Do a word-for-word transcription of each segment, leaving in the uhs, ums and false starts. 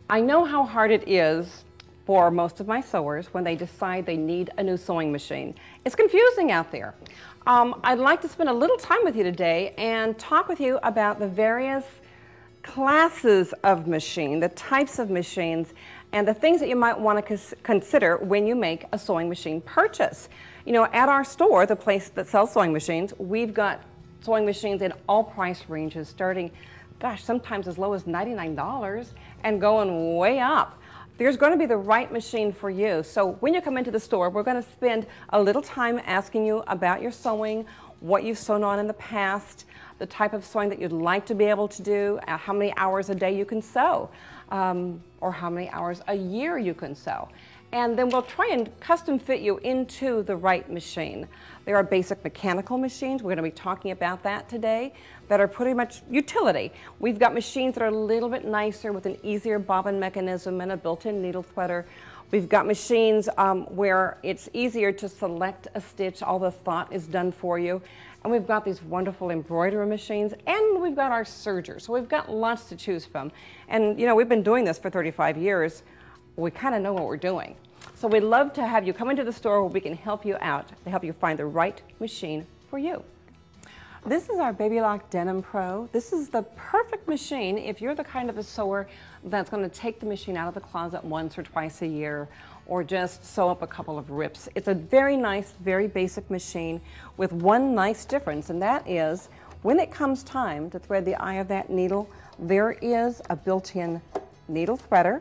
I know how hard it is for most of my sewers when they decide they need a new sewing machine. It's confusing out there. Um, I'd like to spend a little time with you today and talk with you about the various classes of machine, the types of machines, and the things that you might want to consider when you make a sewing machine purchase. You know, at our store, the place that sells sewing machines, we've got sewing machines in all price ranges, starting, gosh, sometimes as low as ninety-nine dollars and going way up. There's going to be the right machine for you. So when you come into the store, we're going to spend a little time asking you about your sewing, what you've sewn on in the past, the type of sewing that you'd like to be able to do, uh, how many hours a day you can sew, um, or how many hours a year you can sew. And then we'll try and custom fit you into the right machine. There are basic mechanical machines, we're going to be talking about that today, that are pretty much utility. We've got machines that are a little bit nicer with an easier bobbin mechanism and a built-in needle threader. We've got machines um, where it's easier to select a stitch, all the thought is done for you. And we've got these wonderful embroidery machines, and we've got our sergers. So we've got lots to choose from. And you know, we've been doing this for thirty-five years. We kind of know what we're doing. So we'd love to have you come into the store where we can help you out, to help you find the right machine for you. This is our Baby Lock Denim Pro. This is the perfect machine if you're the kind of a sewer that's going to take the machine out of the closet once or twice a year, or just sew up a couple of rips. It's a very nice, very basic machine with one nice difference, and that is when it comes time to thread the eye of that needle, there is a built-in needle threader.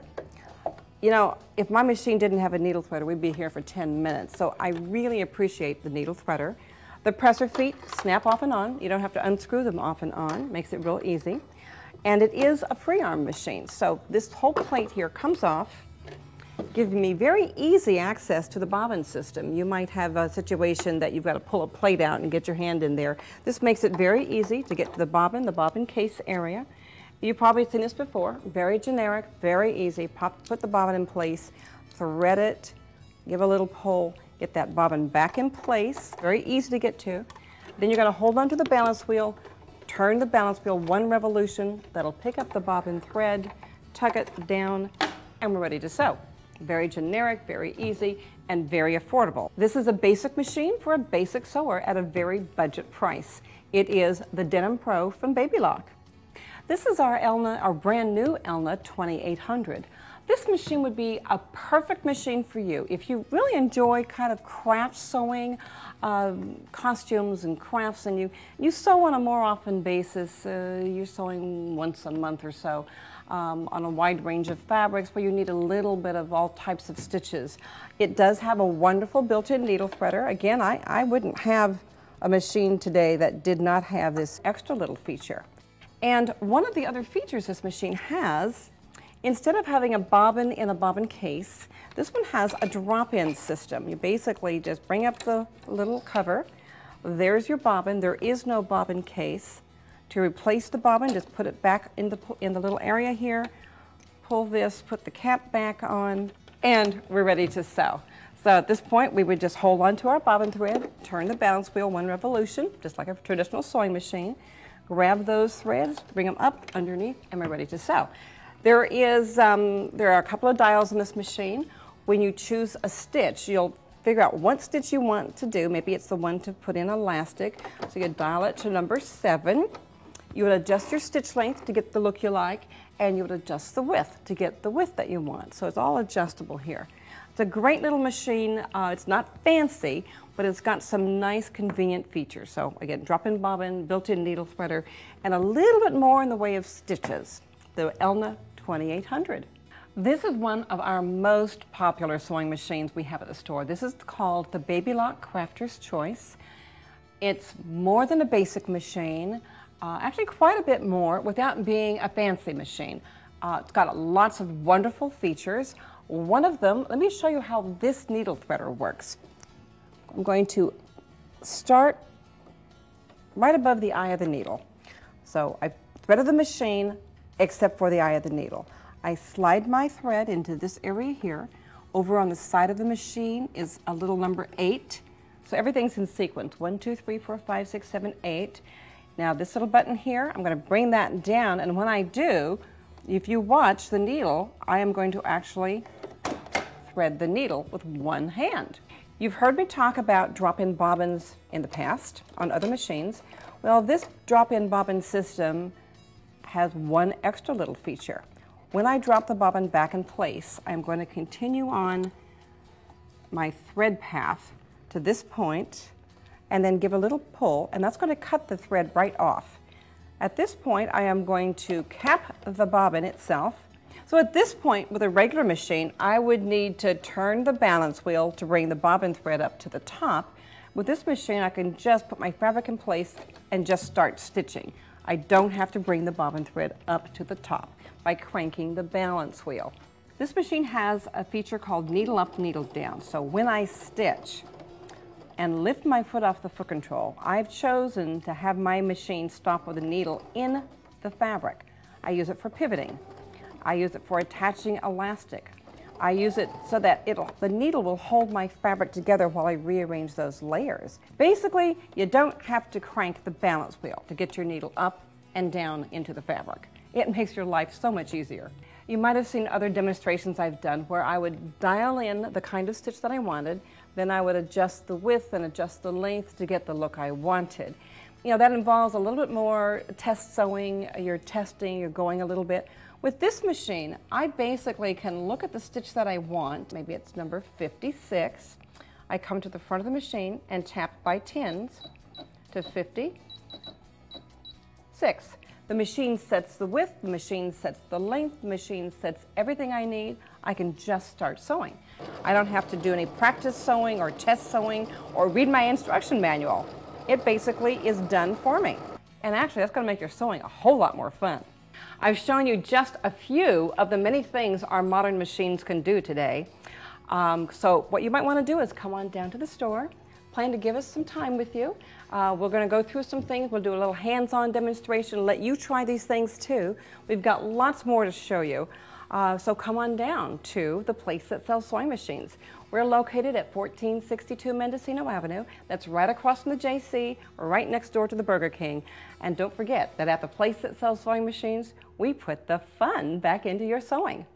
You know, if my machine didn't have a needle threader, we'd be here for ten minutes, so I really appreciate the needle threader. The presser feet snap off and on. You don't have to unscrew them off and on. Makes it real easy. And it is a free arm machine, so this whole plate here comes off, giving me very easy access to the bobbin system. You might have a situation that you've got to pull a plate out and get your hand in there. This makes it very easy to get to the bobbin, the bobbin case area. You've probably seen this before. Very generic, very easy. Pop, put the bobbin in place, thread it, give a little pull, get that bobbin back in place. Very easy to get to. Then you're going to hold onto the balance wheel, turn the balance wheel one revolution. That'll pick up the bobbin thread, tug it down, and we're ready to sew. Very generic, very easy, and very affordable. This is a basic machine for a basic sewer at a very budget price. It is the Denim Pro from Baby Lock. This is our Elna, our brand new Elna twenty-eight hundred. This machine would be a perfect machine for you if you really enjoy kind of craft sewing, um, costumes and crafts, and you, you sew on a more often basis. Uh, you're sewing once a month or so um, on a wide range of fabrics where you need a little bit of all types of stitches. It does have a wonderful built-in needle threader. Again, I, I wouldn't have a machine today that did not have this extra little feature. And one of the other features this machine has, instead of having a bobbin in a bobbin case, this one has a drop-in system. You basically just bring up the little cover. There's your bobbin. There is no bobbin case. To replace the bobbin, just put it back in the, in the little area here, pull this, put the cap back on, and we're ready to sew. So at this point, we would just hold on to our bobbin thread, turn the balance wheel one revolution, just like a traditional sewing machine, grab those threads, bring them up underneath, and we're ready to sew. There is, um, there are a couple of dials in this machine. When you choose a stitch, you'll figure out what stitch you want to do. Maybe it's the one to put in elastic. So you dial it to number seven. You would adjust your stitch length to get the look you like, and you would adjust the width to get the width that you want. So it's all adjustable here. It's a great little machine. Uh, it's not fancy, but it's got some nice convenient features. So again, drop-in bobbin, built-in needle threader, and a little bit more in the way of stitches. The Elna twenty-eight hundred. This is one of our most popular sewing machines we have at the store. This is called the Baby Lock Crafter's Choice. It's more than a basic machine, uh, actually quite a bit more without being a fancy machine. Uh, it's got lots of wonderful features. One of them, let me show you how this needle threader works. I'm going to start right above the eye of the needle. So I threaded the machine except for the eye of the needle. I slide my thread into this area here. Over on the side of the machine is a little number eight. So everything's in sequence, one, two, three, four, five, six, seven, eight. Now this little button here, I'm going to bring that down, and when I do, If you watch the needle, I am going to actually thread the needle with one hand. You've heard me talk about drop-in bobbins in the past on other machines. Well, this drop-in bobbin system has one extra little feature. When I drop the bobbin back in place, I'm going to continue on my thread path to this point and then give a little pull, and that's going to cut the thread right off. At this point, I am going to cap the bobbin itself. So at this point, with a regular machine, I would need to turn the balance wheel to bring the bobbin thread up to the top. With this machine, I can just put my fabric in place and just start stitching. I don't have to bring the bobbin thread up to the top by cranking the balance wheel. This machine has a feature called needle up, needle down. So when I stitch and lift my foot off the foot control, I've chosen to have my machine stop with a needle in the fabric. I use it for pivoting. I use it for attaching elastic. I use it so that it'll, the needle will hold my fabric together while I rearrange those layers. Basically, you don't have to crank the balance wheel to get your needle up and down into the fabric. It makes your life so much easier. You might have seen other demonstrations I've done where I would dial in the kind of stitch that I wanted, then I would adjust the width and adjust the length to get the look I wanted. You know, that involves a little bit more test sewing, you're testing, you're going a little bit. With this machine, I basically can look at the stitch that I want, maybe it's number fifty-six. I come to the front of the machine and tap by tens to fifty-six. The machine sets the width, the machine sets the length, the machine sets everything I need. I can just start sewing. I don't have to do any practice sewing or test sewing or read my instruction manual. It basically is done for me. And actually, that's going to make your sewing a whole lot more fun. I've shown you just a few of the many things our modern machines can do today. Um, so what you might want to do is come on down to the store, plan to give us some time with you. Uh, we're going to go through some things. We'll do a little hands-on demonstration, let you try these things too. We've got lots more to show you. Uh, so come on down to the place that sells sewing machines. We're located at fourteen sixty-two Mendocino Avenue. That's right across from the J C, right next door to the Burger King. And don't forget that at the place that sells sewing machines, we put the fun back into your sewing.